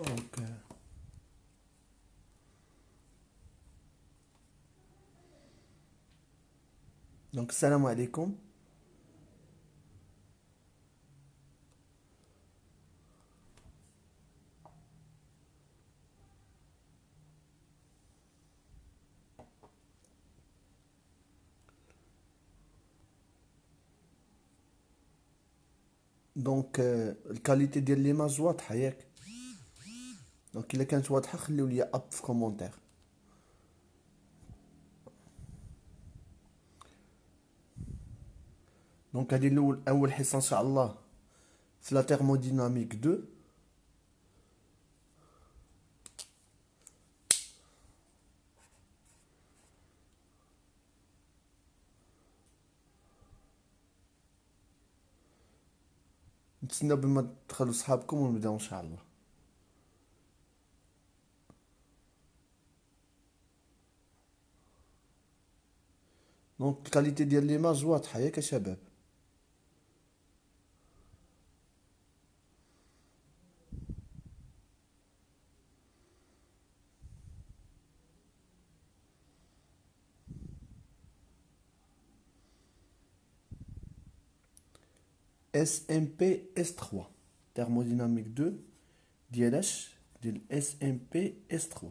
اوكي. دونك السلام عليكم. دونك الكاليتي ديال ليماج واضحه ياك؟ دونك الا كانت واضحه خليو لي اب في كومونتير. دونك هذه اول حصه ان شاء الله في لا تhermodynamique 2. نتسناو بما تدخلوا صحابكم ونبداو ان شاء الله. دونك الكاليتي ديال ليماج واضحه ياك يا شباب؟ SMP S3 thermodynamique 2 ديال اش؟ ديال SMP S3.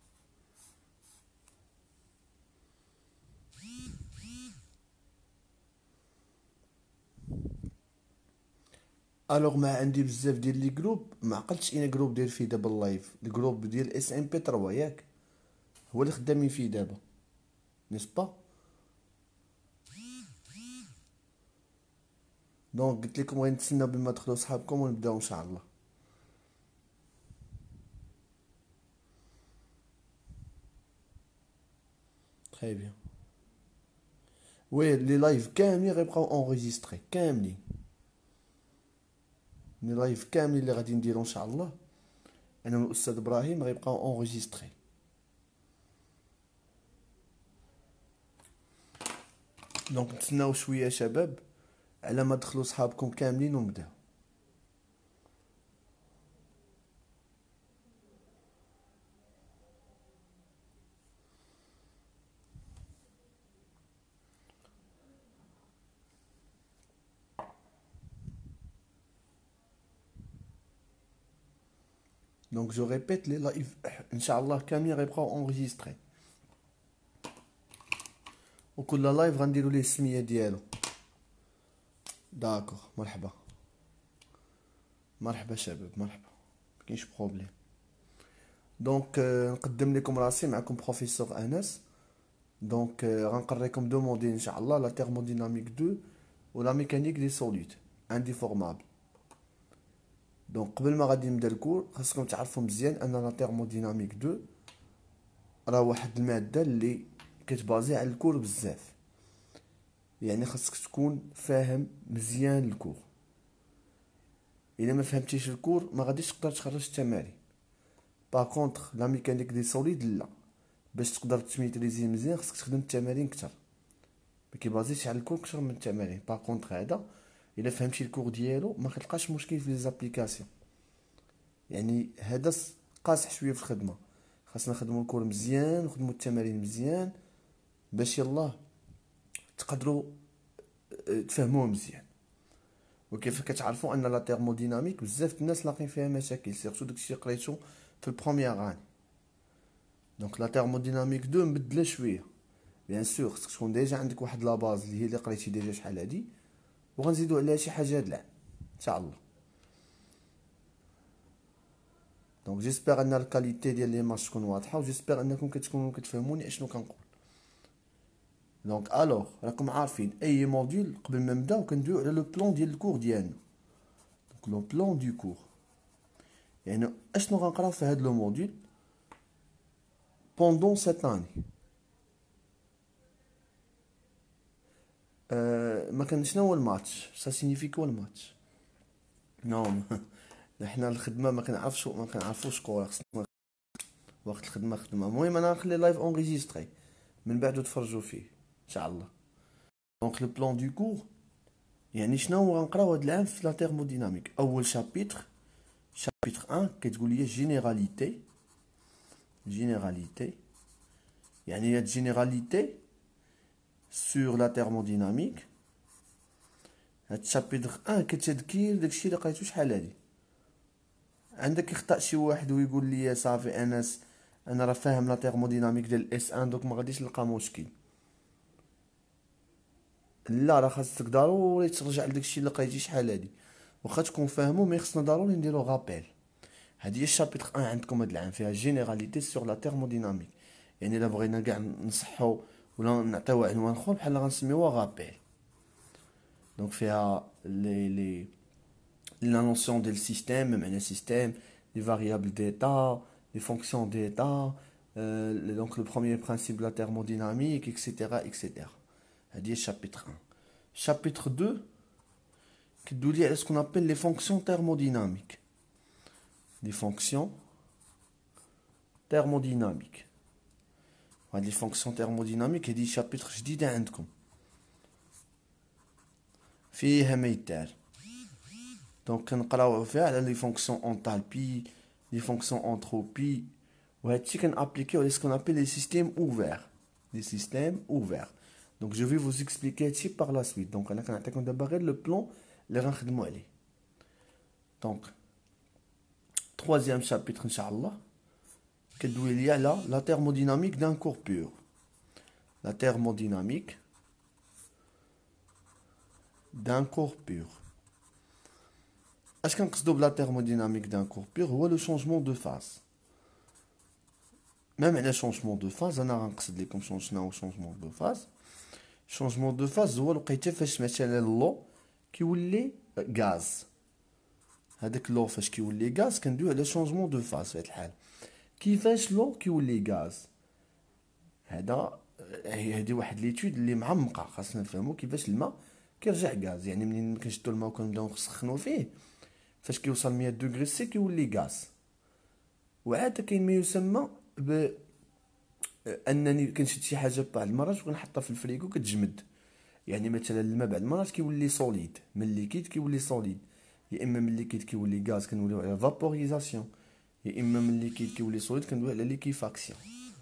الوغ ما عندي بزاف ديال لي جروب، ما عقلتش اين جروب داير فيه دابا اللايف. الجروب ديال اس ام بي 3 ياك هو اللي خدامين فيه دابا، نيسبا؟ دونك قلت لكم غادي نتسناو بما تدخلوا صحابكم ونبداو ان شاء الله. تري بيان. وي لي لايف كاملين غيبقاو اونغيستري كاملين. لي لايف كاملين اللي غادي نديرو ان شاء الله انا والاستاذ ابراهيم غيبقاو اونغيستري. دونك نتسناو شويه يا شباب على ما دخلوا صحابكم كاملين ونبداو. دونك جو ريبيت لي لايف ان شاء الله كاملين غيبقاو اونغيستري، وكل لايف غنديرو ليه السميه ديالو. داكوغ، مرحبا مرحبا شباب، مرحبا، مكاينش بروبليم. دونك نقدم لكم راسي، معكم بروفيسور انس. دونك غنقريكم دو موديل ان شاء الله، لا تhermodynamique 2 و لا ميكانيك دي سوليد انديفورمابل. دونك قبل ما غادي نبدا الكور خاصكم تعرفوا مزيان ان لا تhermodynamique 2 راه واحد الماده اللي كتبازي على الكور بزاف، يعني خاصك تكون فاهم مزيان الكور. الا ما فهمتيش الكور ما غاديش تقدر تخرج التمارين. باغ كونطخ لا ميكانيك دي سوليد لا، باش تقدر تميتريزي مزيان خاصك تخدم التمارين كتر، ما كيبازيش على الكور كتر من التمارين. باغ كونطخ هذا الا فهمتي الكور ديالو ما كتلقاش مشكل في لي زابليكاسيون. يعني هذا قاصح شويه في الخدمه، خاصنا نخدموا الكور مزيان ونخدموا التمارين مزيان باش يلاه تقدروا تفهموه مزيان. وكيف كتعرفوا ان لا تhermodynamique بزاف الناس لاقين فيها مشاكل، سيرتو داكشي قريتو في البروميير اني. دونك لا thermodynamique 2 مبدله شويه، بيان سور خصك تكون ديجا عندك واحد لا باز اللي هي اللي قريتي ديجا شحال هادي، وغنزيدو عليها شي حاجه هاد العام ان شاء الله. دونك جيسبر ان الكاليتي ديال ليماج تكون واضحه، وجيسبر انكم كتكونوا كتفهموني اشنو كنقول. دونك الوغ راكم عارفين اي موديول قبل ما نبداو كندويو على لو بلان ديال الكور ديالنا. دونك لو بلان دو كور يعني اشنو غنقراو في هاد لو موديول بوندون سيت اني. ما كان شنو هو الماتش، سا سينيفي كو الماتش؟ نو حنا الخدمه ما كنعرفوش كور، خصنا وقت الخدمه خدمه. المهم انا نخلي لايف اونغيستري من بعد تفرجوا فيه ان شاء الله. دونك لو بلان دو كور يعني شنو غنقراو هاد العام في لا تhermodynamique. اول شابيتر chapitre 1 كتقول لي généralité يعني il y a de généralité sur la thermodynamique. هاد chapitre 1 كتذكير داكشي اللي قريتو شحال هادي. عندك يخطأ شي واحد ويقول لي صافي انس انا راه فاهم لا تhermodynamique ديال اس 1 دوك ما غاديش نلقى مشكل. لا راه خاصك ضروري ترجع لداكشي اللي قريتي شحال هادي، واخا تكون فاهمو مي خصنا ضروري نديرو غابيل. هادي هي الشابيتر 1 عندكم هاد العام فيها جينيراليتي سور لا تhermodynamique. يعني الا بغينا كاع نصحو ولا نعطيو عنوان اخر بحال غنسميوها غابيل. دونك فيها لي la notion du système, même un système, les variables d'état, les fonctions d'état, donc le premier principe de la thermodynamique, etc. etc. C'est chapitre 1. Chapitre 2, qui nous dit ce qu'on appelle les fonctions thermodynamiques. Les fonctions thermodynamiques. Les fonctions thermodynamiques, il dit chapitre جديد عندكم. فيها ميتال. Donc كنقراو فيها على لي فونكسيون انتالبي لي فونكسيون انتروبي وهادشي كنابليكيو على سكون ابل لي سيستيم اوفير donc je vais vous expliquer هادشي par la suite. donc انا كنعطيكم دابا غير لو بلان اللي غنخدموا عليه. donc troisième chapitre ان شاء الله كدوي لي على la thermodynamique d'un corps pur. la thermodynamique d'un corps pur. اش كنقصدو بلا thermodynamique d'un corps pur هو لو changement de phase. même على changement de phase انا غنقصد لكم شنو changement de phase. changement de phase هو لقيته فاش مثلا اللو كيولي غاز. هذاك اللو فاش كيولي غاز كندوي على changement de phase في هاد الحال. كيفاش لو كيولي غاز هادي واحد ليتود اللي معمقه خاصنا نفهمو كيفاش الماء كيرجع غاز. يعني منين كنشدو الماء وكنبداو نسخنو فيه فاش كيوصل 100 دوغري سي كيولي غاز. وعاد كاين ما يسمى ب انني كنشد شي حاجه بعض المرات وكنحطها في الفريغو كتجمد. يعني مثلا الماء بعض المرات كيولي سوليد من ليكيد كيولي سوليد، يا اما من ليكيد كيولي غاز كنوليو على فابوريزاسيون، يا اما من ليكيد كيولي سوليد كندويو على ليكيفاكسيون.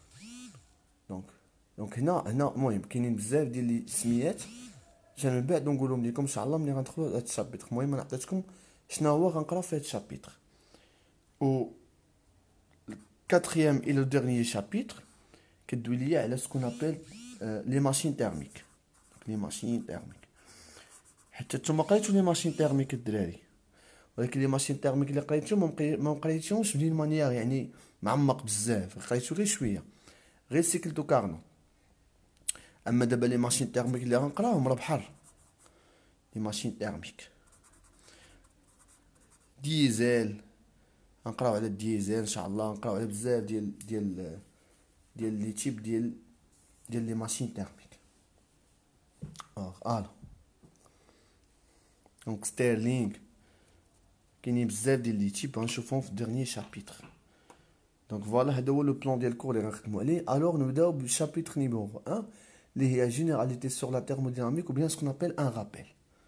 دونك هنا المهم كاينين بزاف ديال لي سميات عشان من بعد نقولهم لكم ان شاء الله ملي غندخلوا لهاد الشابيتر. المهم انا عطيتكم شنو هو غنقرا في هاد الشابيتر. و quatrième et le dernier chapitre كدوي ليا على سكون ابل لي ماشين تيرميك. لي ماشين تيرميك حتى نتوما قريتو لي ماشين تيرميك الدراري، ولكن لي ماشين تيرميك اللي قريتو ما قريتيهمش بدين مانيير يعني معمق بزاف، قريتو غير شويه غير سيكل دو كارنو. اما دابا لي ماشين تيرميك اللي غنقراهم راه بحر. لي ماشين تيرميك ديزل غنقراو على الديزل ان شاء الله، غنقراو على بزاف ديال لي تيب ديال لي ماشين تيرميك. دونك ستيرلينغ كاينين بزاف ديال لي تيب غنشوفهم في الديرني شابيتر. دونك فوالا هذا هو لو بلان ديال الكور اللي غنخدمو عليه. الوغ نبداو بالشابيتر نيميرو 1 اللي هي جينيراليتي سور لا thermodynamique ou bien ce qu'on appelle un rappel.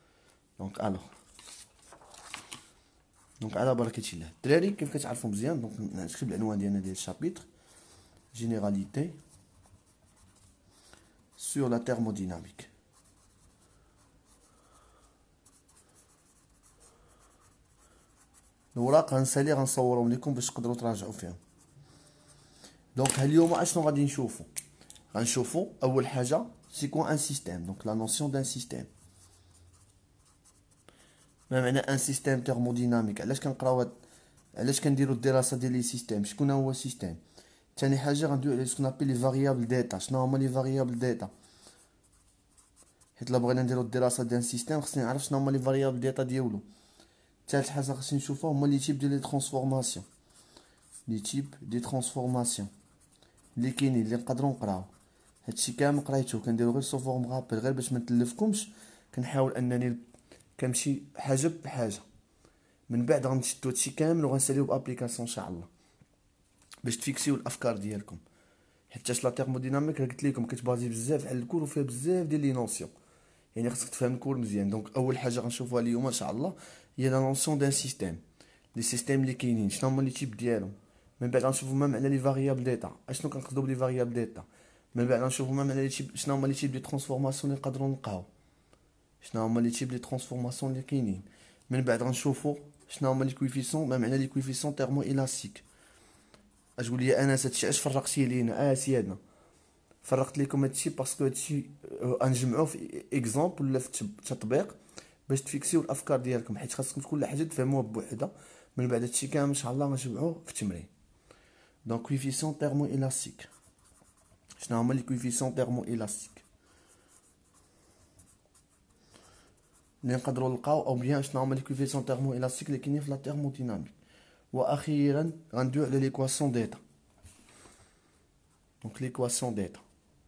دونك على بركة الله الدراري كيف كتعرفوا مزيان. دونك نكتب العنوان ديالنا ديال الشابيتر جينيراليتي سور لا thermodynamique. الوراق غنسالي غنصورهم لكم باش تقدروا تراجعوا فيهم. دونك اليوم اشنو غادي نشوفوا؟ غنشوفوا اول حاجه سي كو ان سيستيم. دونك لا نوسيون دان سيستيم. ما معنى ان سيستيم تhermodynamique؟ علاش كنديروا الدراسه ديال لي سيستيم؟ شكون هو سيستيم؟ ثاني حاجه غندوي على سكون ابل لي فاريابل ديتا. شنو هما لي فاريابل ديتا؟ حيت لا بغينا نديروا الدراسه ديال سيستيم خصني نعرف شنو هما لي فاريابل ديتا ديالو. ثالث حاجه خصني نشوفوا هما لي تيب ديال لي ترانسفورماسيون. لي تيب دي ترانسفورماسيون اللي كاينين اللي نقدروا نقراو. هادشي كامل قريتو كنديرو غير سو فورم غابل غير باش ما نتلفكمش. كنحاول انني كنمشي حاجه بحاجه. من بعد غنشدو هادشي كامل وغنساليو بابليكاسيون ان شاء الله باش تفيكسيو الافكار ديالكم. حيت لا تhermodynamique قلت لكم كتبازي بزاف على الكور وفيها بزاف ديال لي نوسيون. يعني خصك تفهم الكور مزيان. دونك اول حاجه غنشوفوها اليوم ان شاء الله هي لا نوسيون دان سيستيم. لي سيستيم اللي كاينين شنو هما لي تيب ديالهم. من بعد غنشوفو ما معنى لي فاريابل ديتا، اشنو كنقصدو بلي فاريابل ديتا. من بعد غنشوفو ما معنى لي تيب، شنو هما لي تيب دي ترانسفورماسيون اللي نقدروا نلقاو، شنو هما لي تيب دي ترانسفورماسيون اللي كاينين. من بعد غنشوفو شنو هما لي كويفيسيون، ما معنى لي كويفيسيون تيرمو الاستيك. اش تقول لي انس هادشي اش فرقتي لينا؟ سيادنا فرقت لكم هادشي باسكو هادشي غنجمعوه في اكزامبل ولا في تطبيق باش تفيكسيو الافكار ديالكم، حيت خاصكم كل حاجه تفهموها بوحدها. من بعد هادشي كامل ان شاء الله غنجمعوه في التمرين. دونك كويفيسيون تيرمو الاستيك، شنو هما لي كويفيسيون تيرمو الاستيك اللي نقدروا نلقاو، او بيان شنو هما لي كويفيسيون تيرمو الاستيك اللي كاينين في لا تيرموديناميك. واخيرا غندويو على ليكواسيون ديتا. دونك ليكواسيون ديتا،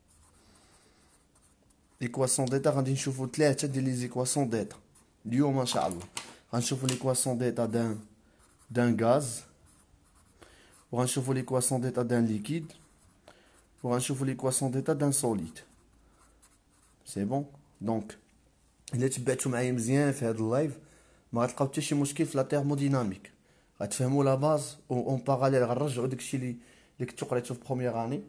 ليكواسيون ديتا غادي نشوفو 3 ديال لي زيكواسيون ديتا اليوم ان شاء الله. غنشوفو ليكواسيون ديتا دان غاز، وغنشوفو ليكواسيون ديتا دان ليكيد، وغنشوفو ليكواسيون ديتا دان سوليد. سي بون. دونك الا تبعتو معايا مزيان في هذا اللايف ما غتلقاو حتى شي مشكل في لا تيرموديناميك، غتفهموا لا باز. اون باراليل غنرجعوا داكشي اللي كنتو قريتو في بروميير اني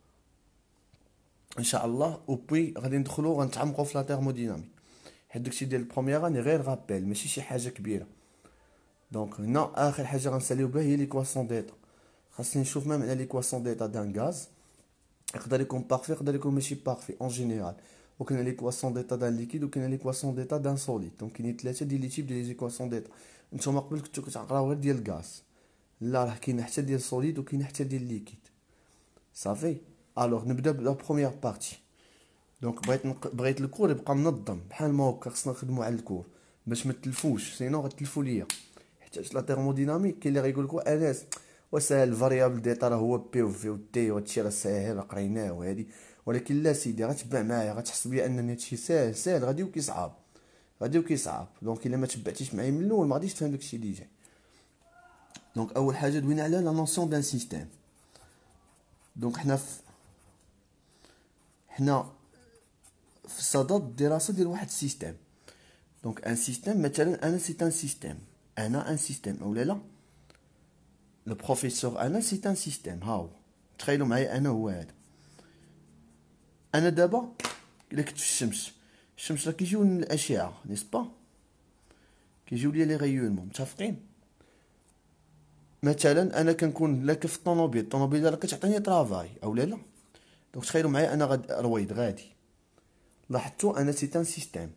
ان شاء الله، و بوي غادي ندخلوا غنتعمقوا في لا تيرموديناميك، حيت داكشي ديال البروميير اني غير غابيل ماشي شي حاجه كبيره. دونك هنا اخر حاجه غنساليو بها هي ليكواسيون ديتا. خاصني نشوف ما معنى ليكواسيون ديتا دان غاز، يقدر يكون بارفي يقدر يكون ماشي بارفي اون جينيرال. وكاين ليكواسيون ديتا دان ليكيد، وكاين ليكواسيون ديتا دان سوليد. دونك كاينين 3 ديال لي تيب ديال لي زيكواسيون ديتا. نتوما قبل كنتو كتقراو غير ديال الغاز، لا راه كاين حتى ديال سوليد وكاين حتى ديال ليكيد. صافي. الوغ نبدا بلا بروميير بارتي. دونك بغيت الكور يبقى منظم بحال ما هكا، خصنا نخدمو على الكور باش ما تلفوش، سينو غتلفو ليا. حيت لا تيرموديناميك كاين اللي غيقول لكم انس وسهل الفاريابل ديتا راه هو بي و في و تي، وهادشي راه ساهل راه قريناه وهادي. ولكن لا سيدي، غتبع معايا غتحس بيا انني هادشي ساهل غادي وكيصعاب، غادي وكيصعاب. دونك الا ما تبعتيش معايا من الاول ما غاديش تفهم داكشي اللي جاي. دونك اول حاجه دوينا على لا نونسيون دان سيستيم. دونك حنا في الصدد الدراسه ديال واحد السيستيم. دونك ان سيستيم مثلا انا سي ان سيستيم، انا ان سيستيم اولا لا. لو بروفيسور انا سي ان سيستيم، ها هو تخيلوا معايا انا هو هذا. انا دابا الا كنت في الشمس راه كيجيو الاشعه نيسبا، كيجيو ليا لي غيونمون متفقين. مثلا انا كنكون لاك في الطوموبيل راه كتعطيني طرافاي اولا لا. دونك تخيلوا معايا انا رويد غادي، لاحظتوا انا سي ان سيستيم.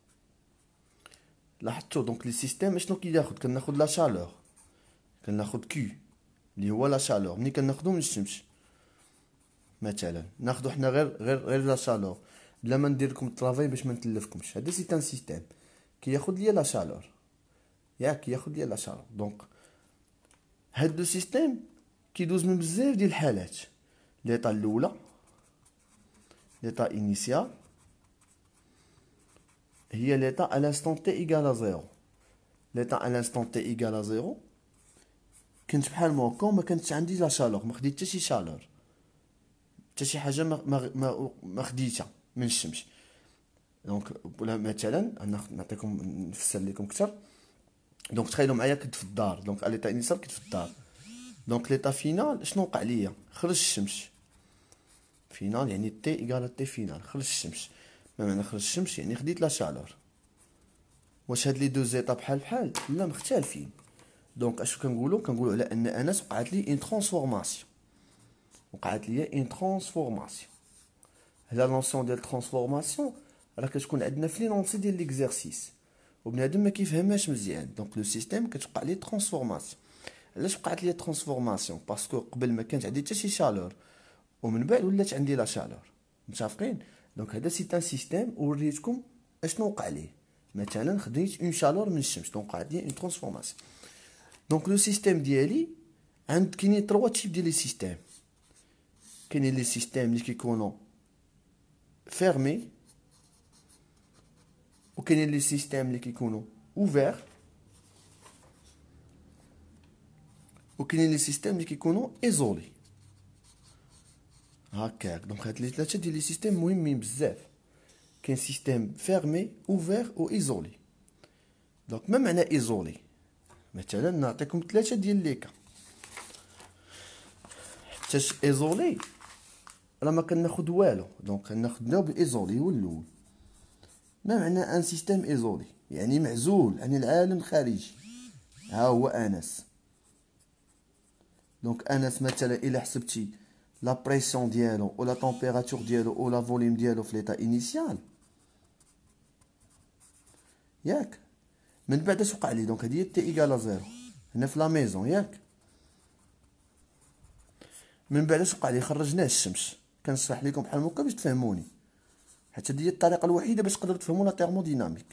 لاحظتوا دونك لي سيستيم شنو كياخذ؟ كناخذ لا شالور، كناخذ كيو اللي هو لا شالور. ملي كناخذو من الشمس مثلا ناخذو حنا غير لا شالور بلا ما ندير لكم الطرافاي باش ما نتلفكمش. هذا سي ان سيستيم كياخذ ليا لا شالور، ياك كياخذ ليا لا شالور. دونك هاد لو سيستيم كيدوز من بزاف ديال الحالات. ليطا الاولى ليطا انيسيال هي ليطا à l'instant t égale à 0. ليطا à l'instant t égale à 0 كنت بحال ما هكا وما كانتش عندي لا شالور، ما خديت حتى شي شالور، حتى شي حاجه ما خديتها من الشمس. دونك ولا مثلا انا نعطيكم نفسر لكم اكثر. دونك تخيلوا معايا كنت في الدار، دونك ليطا انيسيال كنت في الدار. دونك ليطا فينال شنو وقع ليا؟ خرج الشمس. فينال يعني تي ايكال تي فينال، خرج الشمس. ما معنى خرج الشمس؟ يعني خديت لا شالور. واش هاد لي دو زيتا بحال لا مختلفين. دونك اش كنقولوا على ان انس وقعت لي اون ترانسفورماسيون، وقعت لي اون ترانسفورماسيون. هلا لونسيون ديال ترانسفورماسيون راه كتكون عندنا في لي لونسي ديال ليكزارسيس وبنادم ما كيفهمهاش مزيان. دونك لو سيستيم كتوقع ليه ترانسفورماسيون. علاش وقعت لي ترانسفورماسيون؟ باسكو قبل ما كانت عندي حتى شي شالور ومن بعد ولات عندي لا شالور. متفقين؟ دونك هذا سي ان سيستيم وريتكم اشنو وقع ليه. مثلا خديت اون شالور من الشمس دونك وقعت لي اون ترانسفورماسيون. دونك لو سيستيم ديالي كاينين 3 تيب ديال لي سيستيم. كاينين لي سيستيم اللي كيكونوا فيرمي، وكاينين لي سيستيم اللي كيكونوا اوفير، وكاينين لي سيستيم اللي كيكونوا ايزولي. هكاك. دونك هاد لي 3 ديال لي سيستيم مهمين بزاف. كاين سيستيم فيرمي اوفير و ايزولي. دونك ما معنى ايزولي؟ مثلا نعطيكم 3 ديال لي كا. حتى ايزولي راه ما كناخد والو، دونك كناخدو بايزولي هو الاول. ما معنى ان سيستيم ايزولي؟ يعني معزول عن العالم الخارجي. ها هو انس. دونك انس مثلا الا حسبتي لا بريسيون ديالو ولا طومبيراتور ديالو ولا فوليوم ديالو في ليطا انيسيال، ياك من بعد اش وقع لي؟ دونك هادي هي تي ايكال زيرو هنا في لا ميزون، ياك من بعد اش وقع لي؟ خرجناه الشمس. كنشرح لكم بحال هكا باش تفهموني، حتى هادي هي الطريقه الوحيده باش تقدروا تفهموا لا تيرموديناميك.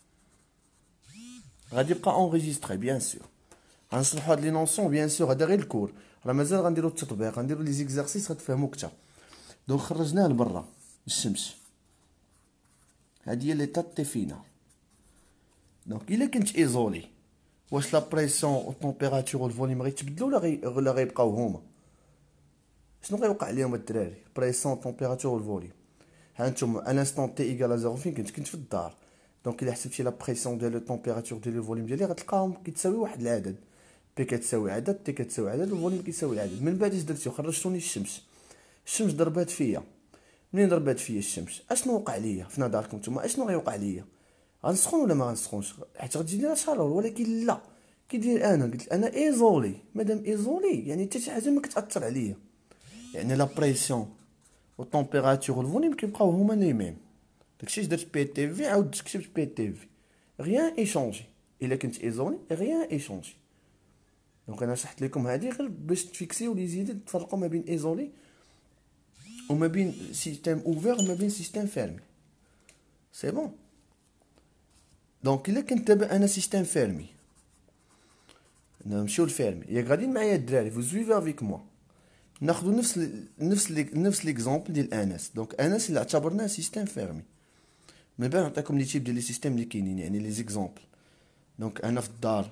غادي يبقى اونغيجيستري بيان سور، غنشرحوا هاد لي نونسيون بيان سور. هذا غير الكور، راه مازال غنديروا التطبيق، غنديروا لي زيكزارسيس غتفهموا كثر. دونك خرجناه لبرا الشمس، هادي هي ليطا تي فينال. دونك الا كنت ايزولي، واش لا بريسيون و الطومبيراتور و الفوليوم غيتبدلوا ولا غيبقاو هما؟ شنو غيوقع ليهم الدراري؟ بريسيون طومبيراتور و الفوليوم. ها نتوما انستون تي ايكال زيرو فين كنت في الدار. دونك الا حسبتي لا بريسيون ديال الطومبيراتور ديال الفوليوم ديالي غتلقاهم كيتساوي واحد العدد، بي كتساوي عدد، تي كتساوي عدد، والفوليوم كيساوي عدد. من بعد اش درتو؟ خرجتوني الشمس. الشمس ضربات فيا. منين ضربات فيا الشمس اشنو وقع ليا في نظركم نتوما؟ اشنو غيوقع ليا؟ غنسخن ولا ما غنسخنش؟ حيت غتجي لي لا شالور. ولكن لا، كي داير انا قلت انا ايزولي. مادام ايزولي يعني حتى شي حاجه ما كتاثر عليا، يعني لا بريسيون والطومبيراتور والفوليوم كيبقاو هما لي ميم. داكشي اش درت بي تي في عاود كتبت بي تي في، غيان ايشونجي. الا كنت ايزولي غيان ايشونجي. دونك انا شرحت لكم هذه غير باش تفيكسيو لي زيد، تفرقوا ما بين ايزولي وما بين سيستيم اوفير وما بين سيستيم فيرمي. سي بون. دونك الا كنت دابا انا سيستيم فيرمي، نمشيو للفيرمي، ياك غاديين معايا الدراري؟ فو سويفي افيك موا. ناخذ نفس ليكزومبل ديال انس. دونك انس اللي اعتبرناه سيستيم فيرمي، من بعد نعطيكم لي تيب ديال لي سيستيم اللي كاينين، يعني لي زيكزومبل. دونك انا في الدار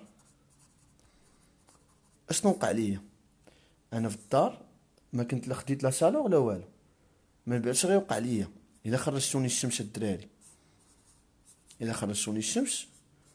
اشنو وقع ليا؟ انا في الدار ما كنت لا خديت لا شالور لا والو. من بعد اش غيوقع ليا؟ الا خرجتوني الشمس الدراري، الا خرجتوني الشمس،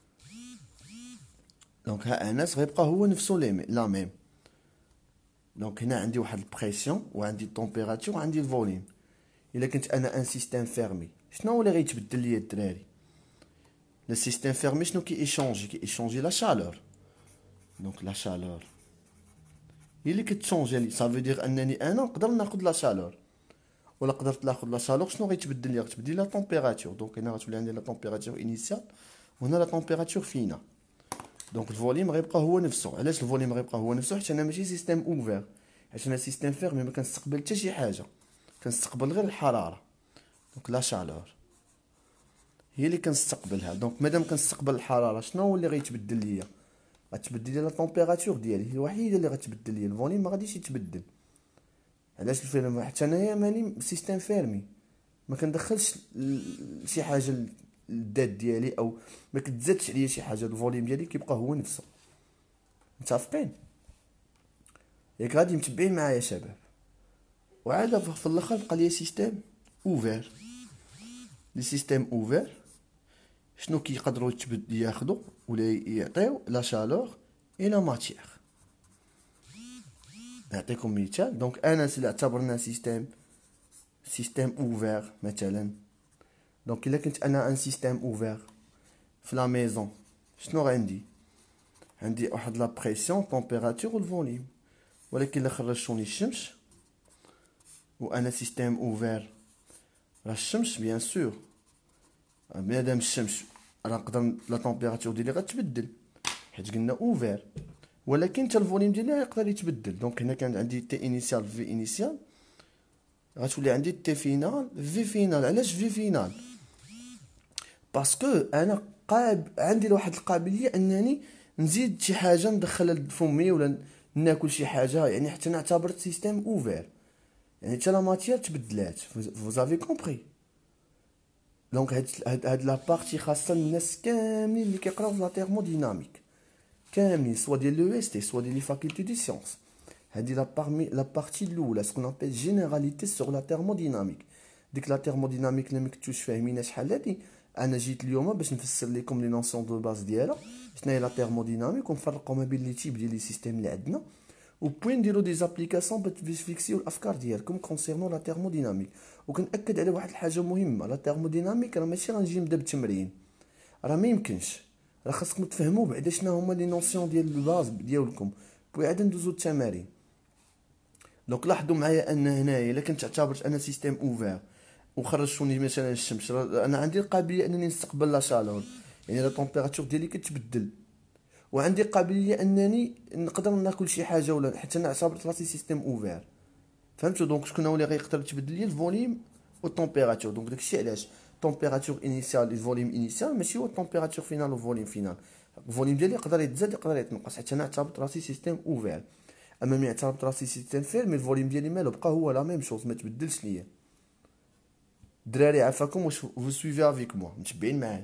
دونك ها انس غيبقى هو نفسه لا ميم. دونك هنا عندي واحد البريسيون وعندي الطومبيراتور وعندي الفوليوم. الا كنت انا ان سيستيم فيرمي، شنو هو اللي غيتبدل ليا الدراري؟ لو سيستيم فيرمي شنو كي ايشونجي لا شالور. دونك لا شالور هي اللي كتشونجي لي. صافي دير انني انا نقدر ناخذ لا شالور، ولا قدرت ناخذ لا شالور شنو غيتبدل لي؟ غتبدل لي لا طومبيراتور. دونك هنا غتولي عندي لا طومبيراتور انيسيال وهنا لا طومبيراتور فينال. دونك الفوليوم غيبقى هو نفسه. علاش الفوليوم غيبقى هو نفسه؟ حيت انا ماشي سيستيم اوفير، حيت انا سيستيم فيرمي ما كنستقبل حتى شي حاجه، كنستقبل غير الحراره. دونك لا شالور هي اللي كنستقبلها. دونك مادام كنستقبل الحراره، شنو هو اللي غيتبدل ليا؟ غتبدل لي لا طومبيراتور ديالي، هي الوحيده اللي غتبدل لي. الفوليوم ما غاديش يتبدل. علاش الفيرمي؟ حتى انايا ماني سيستيم فيرمي، ما كندخلش شي حاجه للذات ديالي، او ما كتزادش عليا شي حاجه. الفوليوم ديالي كيبقى هو نفسه. متفقين؟ ياك غادي متبعين معايا يا شباب؟ وعاد في الاخر بقى لي سيستيم اوفير. لي سيستيم اوفير شنو كيقدروا ياخذوا ولا يعطيو؟ لا شالور اي لا ماتيير. نعطيكم مثال. دونك انا اللي اعتبرنا سيستيم اوفير مثلا. دونك الا كنت انا ان سيستيم اوفير في لا ميزون، شنو عندي واحد لا بريسيون طومبيراتور والفوليوم. ولكن الا خرجتوني الشمس وانا سيستيم اوفير، راه الشمس بيان سور بنادم الشمس راه نقدر لا طومبيراتور ديالي غتبدل حيت قلنا اوفير، ولكن حتى الفوليوم ديالي يقدر يتبدل. دونك هنا كان عندي تي انيسيال في انيسيال، غتولي عندي تي فينال في فينال. علاش في فينال؟ باسكو انا عندي واحد القابليه انني نزيد شي حاجه ندخلها لفمي ولا ناكل شي حاجه، يعني حتى انا اعتبرت سيستيم اوفير، يعني حتى لا ماتيير تبدلات. فوزافي كومبري؟ دونك هاد لا بارتي خاصه الناس كاملين اللي كيقراو في لا تيرموديناميك، كاملين سوا ديال لو اس تي سوا ديال لي فاكولتي دي سيونس. هادي لا بارتي الاولى سكون ابل جينيراليتي سور لا تيرموديناميك. ديك لا تيرموديناميك اللي مكنتوش فاهمينها شحال هادي انا جيت اليوم باش نفسر لكم لي نونسيون دو باز ديالها، شنو هي لا تيرموديناميك، ونفرقوا ما بين لي تيب ديال لي سيستيم اللي عندنا، وبوين نديرو دي زابليكاسيون باش فيكسيو الافكار ديالكم كونسيرنون لا تيرموديناميك. وكنأكد على واحد الحاجه مهمه، لا تيرموديناميك راه ماشي غنجي نبدا بتمرين، راه ما يمكنش، راه خاصكم تفهموا بعدا شنو هما لي نونسيون ديال الباز ديالكم، بوي عاد ندوزو التمارين. دونك لاحظوا معايا ان هنايا الا كنت اعتبرت انا سيستيم اوفير وخرجتوني مثلا الشمس، انا عندي القابليه انني نستقبل لا شالور، يعني لا طومبيراتور ديالي كتبدل، وعندي قابليه انني نقدر ناكل شي حاجه ولا، حتى انا اعتبرت راسي سيستيم اوفير. فهمتوا؟ دونك شكون هو اللي غيقدر يتبدل لي؟ الفوليوم والطومبيراتور. دونك داكشي علاش طومبيراتور انيسيال الفوليوم انيسيال ماشي هو الطومبيراتور فينال والفوليوم فينال. الفوليوم ديالي يقدر يتزاد يقدر يتنقص، حتى انا اعتبرت راسي سيستيم اوفير. اما ملي اعتبرت راسي سيستيم فيرمي الفوليوم ديالي مالو بقى هو لا ميم شوز، ما تبدلش ليا. الدراري عافاكم واش فو سويفي افيك موا، متبعين معايا؟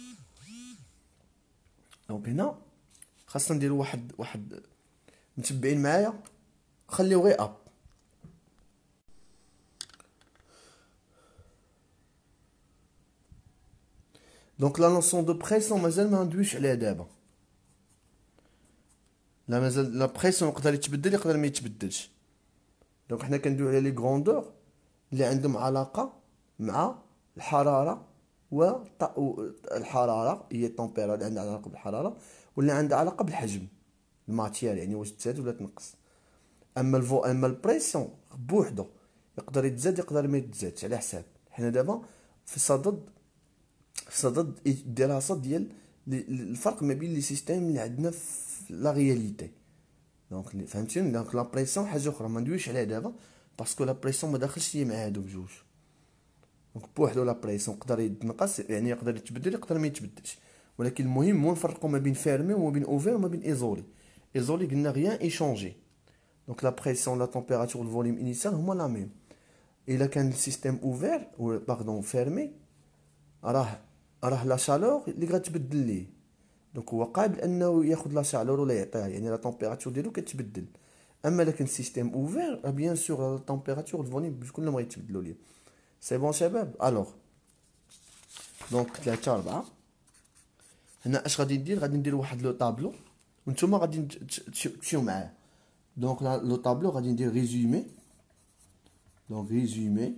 دونك هنا خاصنا نديرو واحد متبعين معايا، خليو غير اب. دونك لا نوسيون دو بريسيون مازال ما ندويش عليها دابا، لا مازال لا بريسيون يقدر يتبدل يقدر ما يتبدلش. دونك حنا كندويو على لي غروندور اللي عندهم علاقه مع الحراره الحراره هي التمبيرا اللي عندها علاقه بالحراره، ولا عندها علاقه بالحجم الماتير، يعني واش تزاد ولا تنقص. اما البريسيون بوحدو يقدر يتزاد يقدر ما يتزادش، على حساب حنا دابا في صدد الدراسه ديال الفرق ما بين لي سيستيم اللي عندنا في لا رياليتي. دونك فهمتيني؟ دونك لا بريسيون حاجه اخرى ما ندويش عليها دابا، باسكو لا بريسيون ما داخلش ليا مع هادو بجوج. دونك بوحدو لا بريسيون يقدر يتنقص، يعني يقدر يتبدل يقدر ما يتبدلش، ولكن المهم هو نفرقوا ما بين فيرمي وما بين اوفير وما بين ايزولي. ايزولي قلنا غيان اي شونجي. دونك لا بريسيون لا تمبيراتور الفوليوم انيسيال هما لا ميم. الا كان السيستيم اوفير و باردون فيرمي، راه لا شالور اللي غتبدل ليه. دونك هو قابل انه ياخذ لا شالور ولا يعطيها، يعني لا تمبيراتور ديالو كتبدل. اما لكن سيستيم اوفير بيان سور لا تمبيراتور الفوليوم كلهم غيتبدلوا ليه. سي بون شباب؟ الوغ دونك 3 4 هنا اش غادي ندير؟ غادي ندير واحد لو طابلو وانتم غادي تمشيو معايا. دونك لو طابلو غادي ندير ريزومي. دونك ريزومي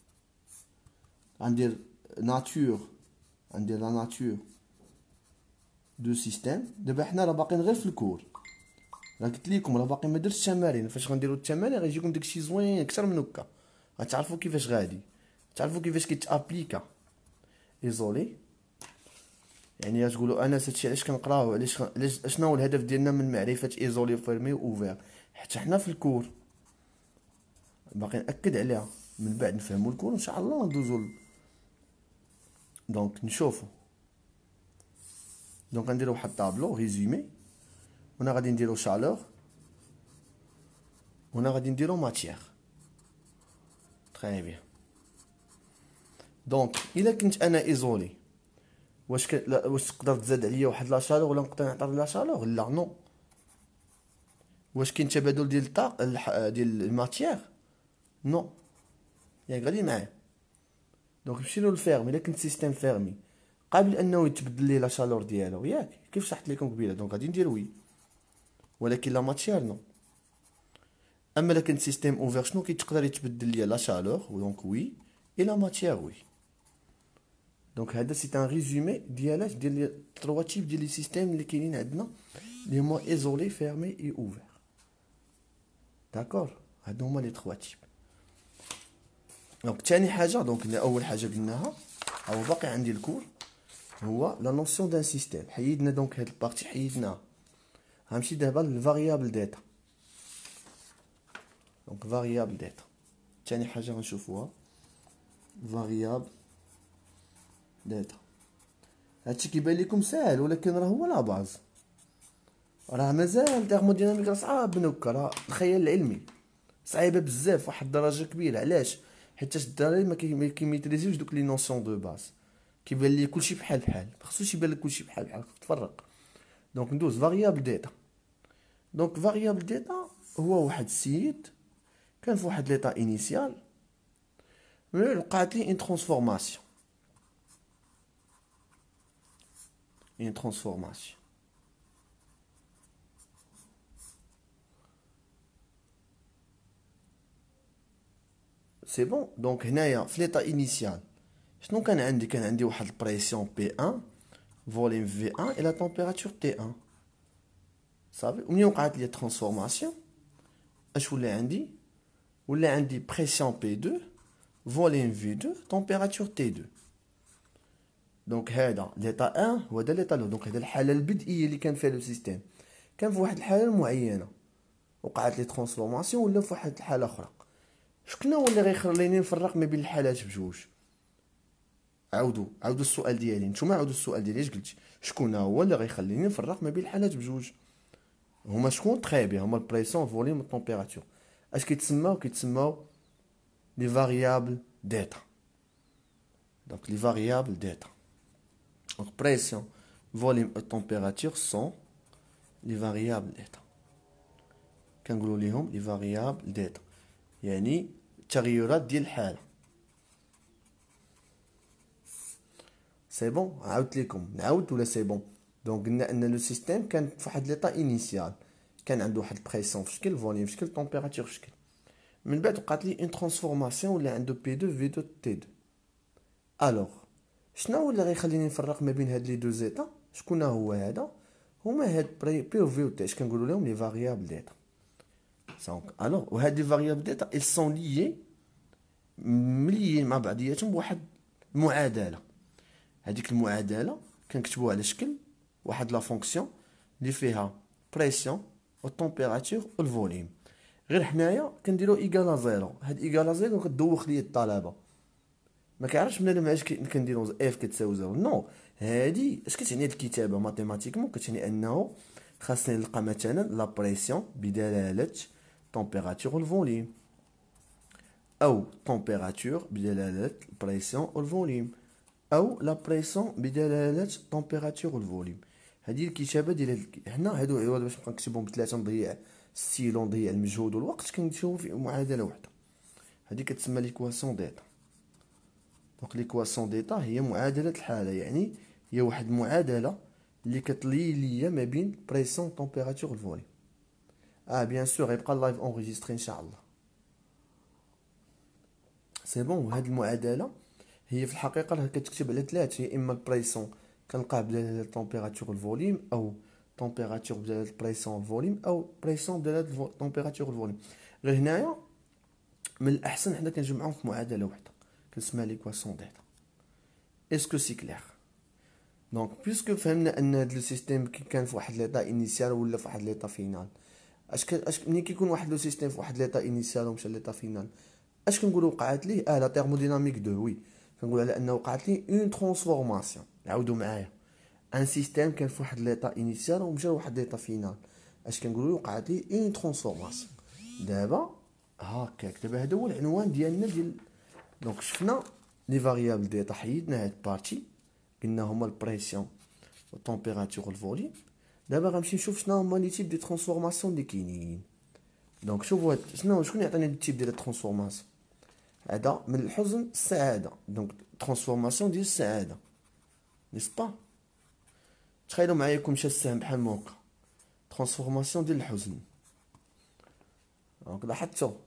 غندير ناتور، غندير لا ناتور دو سيستيم. دابا حنا راه باقيين غير في الكور، راه قلت لكم راه باقي ما درتش التمارين. فاش غنديرو التمارين غيجيكم داكشي زوين اكثر من هكا، غتعرفوا كيفاش غادي، تعرفوا كيفاش كيتابليكا ايزولي. يعني تقولوا انا هادشي علاش كنقراو، علاش شنو هو الهدف ديالنا من معرفه ايزولي فيرمي اوفير، حتى حنا في الكور باقي ناكد عليها. من بعد نفهموا الكور ان شاء الله ندوزو دونك نشوفوا. دونك غنديرو واحد طابلو ريزومي، هنا غادي نديرو شالور، هنا غادي نديرو ماتيير. تري بيان. دونك الا كنت انا ايزولي، واش تقدر تزاد عليا واحد لا شالور ولا نقدر نعطي لا شالور؟ لا نو. واش كاين تبادل ديال الطاقه ديال الماتيير؟ نو. ياك غادي معايا؟ دونك مشينا للفيرمي. الا كنت سيستيم فيرمي قابل انه يتبدل ليه لا شالور ديالو، ياك كيف شرحت لكم قبيله. دونك غادي ندير وي، ولكن لا ماتيير نو. اما الا كنت سيستيم اوفر شنو كيتقدر يتبدل ليا؟ لا شالور، دونك وي، اي لا ماتيير وي. دونك هذا سي ان ريزومي ديال لي 3 تيب ديال لي سيستيم اللي كاينين عندنا، اللي هما ايزولي فيرمي اي اوفر. داكور؟ هادو هما لي 3 تيب. دونك ثاني حاجه، دونك اول حاجه قلناها او باقي عندي الكور، هو لا نوسيون دان سيستيم. حيدنا دونك هاد البارتي حيدناها، غنمشي دابا للفاريابل داتا. دونك فاريابل داتا ثاني حاجه غنشوفوها، فاريابل داتا. هادشي كيبان لكم ساهل، ولكن راه هو لا باز. راه مازال تيرموديناميك راه صعاب من هكا، راه الخيال العلمي صعيبه بزاف واحد الدرجه كبيره. علاش؟ حيت الدراري ما كيميتريزيوش دوك لي نوسيون دو باز. كيبان لي كلشي بحال بحال، خصوش يبان لك كلشي بحال بحال، خصك تفرق. دونك ندوز فاريابل داتا. دونك فاريابل داتا هو واحد السيد كان في واحد ليطا انيسيال، مي وقعت ليه ان ترانسفورماسيون. une transformation. سي بون. دونك هنايا في ليطا انيسيال شنو كان عندي واحد البريسيون بي 1 فوليم في 1 الى تمبيراتور تي 1 صافي. ومنين وقعت لي ترانسفورماسيون اش ولا عندي بريسيون بي 2 فوليم في 2 تمبيراتور تي 2. دونك هذا ليطا 1 وهذا ليطا لو. دونك هذا الحاله البدئيه اللي كان فيها لو سيستيم، كان في واحد الحاله معينه وقعت لي ترانسفورماسيون، ولا في واحد الحاله اخرى. شكون هو اللي غيخليني نفرق ما بين الحالات بجوج؟ عاودوا السؤال ديالي نتوما، عاودوا السؤال ديالي. اش قلت؟ شكون هو اللي غيخليني نفرق ما بين الحالات بجوج؟ هما شكون؟ تري بيان، هما البريسيون فوليوم التمبيراتور. اش كيتسماو لي فاريابل ديتا. دونك لي فاريابل ديتا. دونك بريسيون فوليوم التمبيراتور سون لي فاريابل ديتا، كنقولوا ليهم لي فاريابل ديتا، يعني التغيرات ديال الحاله. سي بون. عاودت لكم نعاود ولا سي بون؟ دونك قلنا ان لو سيستيم كان في واحد ليطا انيسيال، كان عنده واحد البريسيون في شكل، فوليوم في شكل، تمبيراتور في شكل. من بعد وقعت لي اون ترانسفورماسيون ولا عنده بي 2 في 2 تي 2. الوغ شنو هو اللي غيخليني نفرق ما بين هاد لي دو زيتا؟ شكون هو هذا؟ هما هاد بي و في و تي، اش كنقولوا لهم؟ لي فاريابل ديتا. دونك الوغ وهاد لي فاريابل ديتا ils sont liés، مليين مع بعضياتهم بواحد المعادله. هذيك المعادله كنكتبوها على شكل واحد لا فونكسيون اللي فيها بريسيون والتمبيراتور والفوليوم. غير حنايا كنديرو ايكالا زيرو. هاد ايكالا زيرو كتدوخ ليا الطلبه، ما كيعرفش بنادم علاش كنديرو اف كتساوي زيرو. نو، هادي اش كتعني الكتابه ماتيماتيكمون؟ كتعني انه خاصني نلقى مثلا لا بريسيون بدلاله تمبيراتور والفوليوم، او تمبيراتور بدلاله البريسيون والفوليوم، او لا بريسيون بدلاله تمبيراتور والفوليوم. هذه الكتابه ديال حنا هادو باش نبقى نكتبهم بثلاثه نضيع ستيلو، نضيع المجهود والوقت، كنكتبو في معادله واحده. هذه كتسمى ليكواسيون ديتا. دونك ليكواسيون ديتا هي معادله الحاله، يعني هي واحد المعادله اللي كتلي ليا ما بين بريسيون تمبيراتور والفوليوم. بيان سور غيبقى اللايف اونغيستري ان شاء الله. سي بون. هاد المعادله هي في الحقيقه راه كتكتب على ثلاث، هي اما البريسيون كنلقاه بدلاله التمبيراتور والفوليوم، او تمبيراتور بدلاله البريسيون والفوليوم، او بريسيون بدلاله التمبيراتور والفوليوم. غير هنايا من الاحسن حنا كنجمعهم في معادله واحده كنسميها ليكواسيون ديتا. اسكو سي كلير؟ دونك بيسكو فهمنا ان هاد لو سيستيم كان في واحد ليطا انيسيال ولا في واحد ليطا فينال. اش ملي كيكون واحد لو سيستيم في واحد ليطا انيسيال ومشى ليطا فينال، اش كنقولوا وقعت ليه؟ لا تيرموديناميك دو. وي، كنقول على انه وقعت ليه اون ترانسفورماسيون. عاودوا معايا، ان سيستيم كان في واحد ليطا انيسيال ومشى لواحد ليطا فينال، اش كنقولوا؟ وقعت ليه اون ترانسفورماسيون. دابا هكاك، دابا هذا هو العنوان ديالنا ديال. دونك شفنا لي فاريابل ديتا، حيدنا هاد بارتي قلنا هما البريسيون والتمبيراتور والفوليوم. دابا غنمشي نشوف شنو هما لي تيب دي ترانسفورماسيون اللي كاينين. دونك شوفوا شكون يعطيني التيب ديال الترانسفورماسيون. هذا من الحزن السعاده، دونك ترانسفورماسيون ديال السعاده، نيس با؟ تخيلوا معايا كون مشى السهم بحال موكا، ترانسفورماسيون ديال الحزن. دونك لاحظتوا